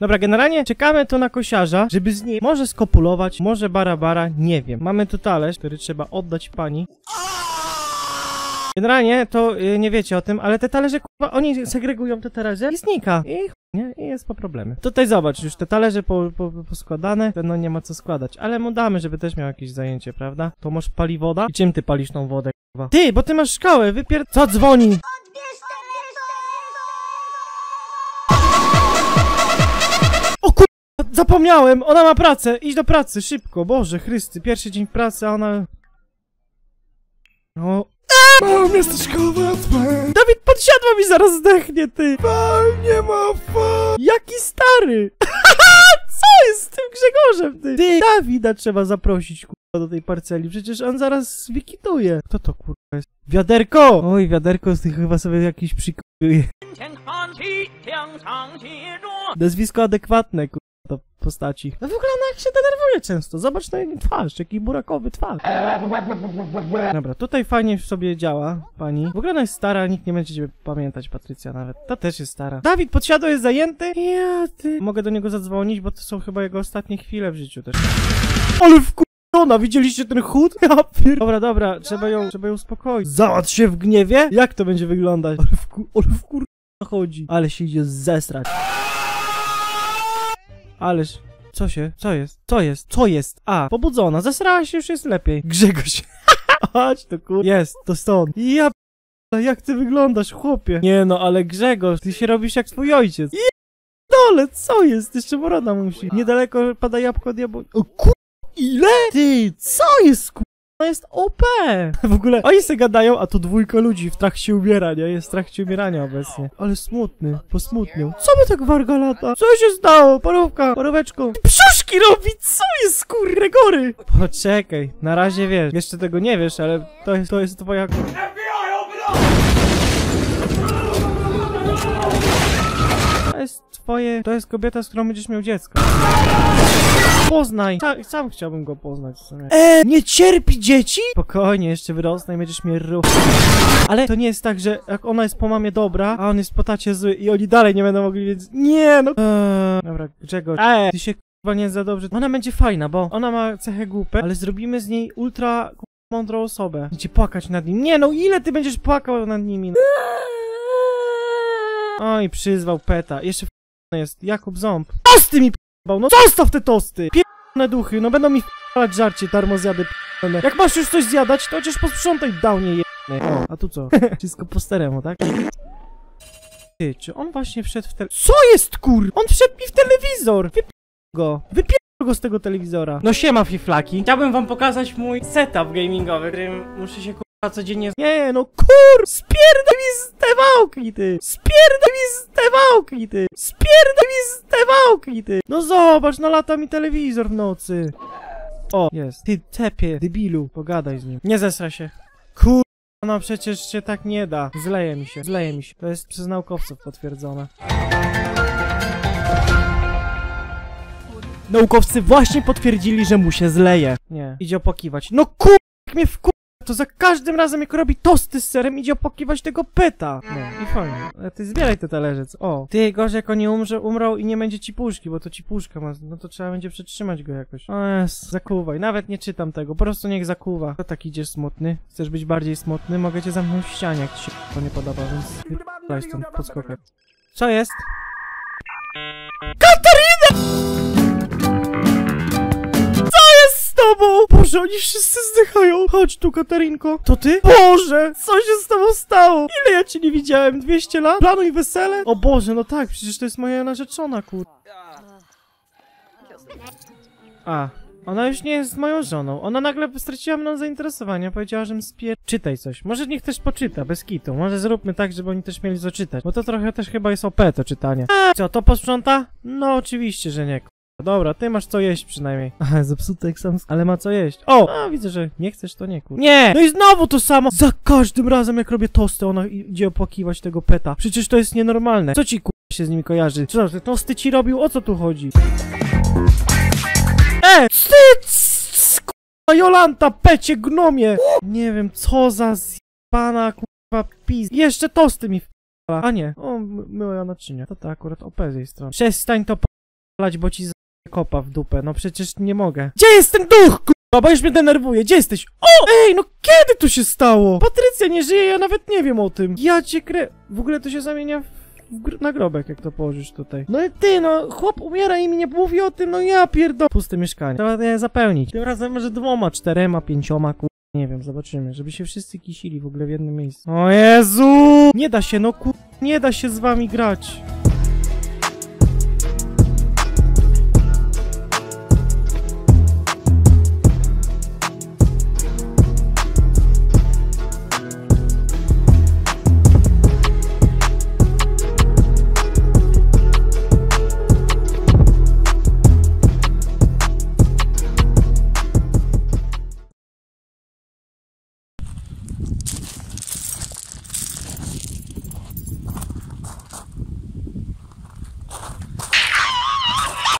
Dobra, generalnie czekamy tu na kosiarza, żeby z niej może skopulować, może bara, nie wiem. Mamy tu talerz, który trzeba oddać pani. Generalnie to nie wiecie o tym, ale te talerze, kurwa, oni segregują te talerze i znika. Nie? I jest po problemy. Tutaj zobacz, już te talerze poskładane, no nie ma co składać, ale mu damy, żeby też miał jakieś zajęcie, prawda? To masz pali woda? I czym ty palisz tą wodę, kurwa? Ty, bo ty masz szkołę, Co dzwoni? O kurwa, zapomniałem, ona ma pracę, idź do pracy, szybko, Boże Chrysty, pierwszy dzień pracy, a ona... No... Mam, jesteś kowadłem! Dawid, podsiadła mi, zaraz zdechnie, ty! Nie ma fa! Jaki stary! Co jest z tym Grzegorzem, ty? Ty, Dawida trzeba zaprosić, kurwa, do tej parceli, przecież on zaraz wykituje. Kto to, kurwa, jest? Wiaderko! Oj, wiaderko, ty chyba sobie jakiś przykuje. Nazwisko adekwatne, kurwa, do postaci. No w ogóle ona jak się denerwuje często, zobacz na jej twarz, jaki burakowy twarz. Dobra, tutaj fajnie sobie działa, pani. W ogóle ona jest stara, nikt nie będzie ciebie pamiętać, Patrycja nawet. Ta też jest stara. Dawid, podsiadło, jest zajęty? Ja, ty. Mogę do niego zadzwonić, bo to są chyba jego ostatnie chwile w życiu też. Ale wkurwiona, widzieliście ten chód? Ja pier... Dobra, trzeba ją uspokoić. Załatw się w gniewie? Jak to będzie wyglądać? Ale wkurwiona chodzi. Ale się idzie zesrać. Ależ... Co jest? A, pobudzona, zesrała się, już jest lepiej. Grzegorz. Chodź to kur... Jest, to stąd. Ja jak ty wyglądasz, chłopie? Nie no, ale Grzegorz, ty się robisz jak twój ojciec. Dole, co jest? Jeszcze morada musi. Niedaleko pada jabłko diabłu... O kur... Ile? Ty, co jest kur... To jest OP! W ogóle oni se gadają, a tu dwójka ludzi w trakcie umierania, jest w trakcie umierania obecnie. Ale smutny, posmutniał. Co by tak warga lata? Co się stało? Paróweczko. Brzuszki robi, co jest kurre gory? Poczekaj, na razie wiesz. Jeszcze tego nie wiesz, ale to jest twoja... To jest kobieta, z którą będziesz miał dziecko. Poznaj! Sam chciałbym go poznać w sumie. Nie cierpi dzieci? Spokojnie, jeszcze wyrosnę i będziesz mnie ruch. Ale to nie jest tak, że jak ona jest po mamie dobra, a on jest po tacie zły i oni dalej nie będą mogli, więc... Nie, no... Dobra, Grzegorz. Ty się k***a nie za dobrze... Ona będzie fajna, bo ona ma cechę głupę, ale zrobimy z niej ultra mądrą osobę. Będzie płakać nad nim. Nie, no ile ty będziesz płakał nad nimi? Oj, przyzwał peta. Jeszcze jest Jakub Ząb. Tosty mi p***ał, no zostaw te tosty! P***ne duchy, no będą mi f***ać żarcie, darmozjady p***ne. Jak masz już coś zjadać, to chociaż posprzątaj downie je***ne. O, a tu co? Wszystko po staremu, tak? Ty, czy on właśnie wszedł w Co jest kur? On wszedł mi w telewizor! Wypier go z tego telewizora. No siema fiflaki. Chciałbym wam pokazać mój setup gamingowy, którym muszę się codziennie... Nie, no kur! Spierdaj mi z te wałki, ty! Spierdaj mi z te wałki, ty! Spierdaj mi z te wałki, ty! No zobacz, no lata mi telewizor w nocy. O, jest. Ty tepie, debilu. Pogadaj z nim. Nie zesra się. Kur... No przecież się tak nie da. Zleje mi się. To jest przez naukowców potwierdzone. Naukowcy właśnie potwierdzili, że mu się zleje. Nie. Idzie opokiwać. No kur... jak mnie wkur... To za każdym razem jak robi tosty z serem, idzie opokiwać tego peta. No i fajnie. Ale ty zbieraj te talerze. O. Ty, gorzej jak oni umrą i nie będzie ci puszki, bo to ci puszka ma. No to trzeba będzie przetrzymać go jakoś. O jest, zakuwaj. Nawet nie czytam tego, po prostu niech zakuwa. To tak idziesz smutny? Chcesz być bardziej smutny? Mogę cię zamknąć w ścianie, jak ci się to nie podoba, więc... Wyp***laj stąd, podskokaj. Co jest? Katarina! Boże, oni wszyscy zdychają. Chodź tu, Katarinko. To ty? Boże, co się z tobą stało? Ile ja cię nie widziałem? 200 lat? Planuj wesele? O Boże, no tak, przecież to jest moja narzeczona, kur... A, ona już nie jest moją żoną. Ona nagle straciła mną zainteresowanie. Powiedziała, żebym Czytaj coś. Może niech też poczyta, bez kitu. Może zróbmy tak, żeby oni też mieli co czytać. Bo to trochę też chyba jest OP, to czytanie. Co, to posprząta? No oczywiście, że nie. Dobra, ty masz co jeść przynajmniej. Aha, zepsute jak sam... Ale ma co jeść. O! A, widzę, że nie chcesz, to nie, kur... Nie! No i znowu to samo! Za każdym razem, jak robię tosty, ona idzie opłakiwać tego peta. Przecież to jest nienormalne. Co ci, kur... się z nimi kojarzy? Co, te tosty ci robił? O co tu chodzi? Kurwa, Jolanta, pecie, gnomie! Nie wiem, co za zjebana, kurwa, pis... Jeszcze tosty mi w... A nie. O, myła naczynia. To akurat OP z jej strony. Przestań to lać, bo ci kopa w dupę. No przecież nie mogę. Gdzie jest ten duch, kurwa, bo już mnie denerwuje. Gdzie jesteś? O! Ej, no kiedy to się stało? Patrycja nie żyje, ja nawet nie wiem o tym. Ja cię W ogóle to się zamienia w nagrobek, jak to położysz tutaj. No i ty, no, chłop umiera i mi nie mówi o tym, no ja pierdolę. Puste mieszkanie. Trzeba je zapełnić. Tym razem może 2, 4, 5, nie wiem, zobaczymy, żeby się wszyscy kisili w ogóle w jednym miejscu. O Jezu! Nie da się, no nie da się z wami grać.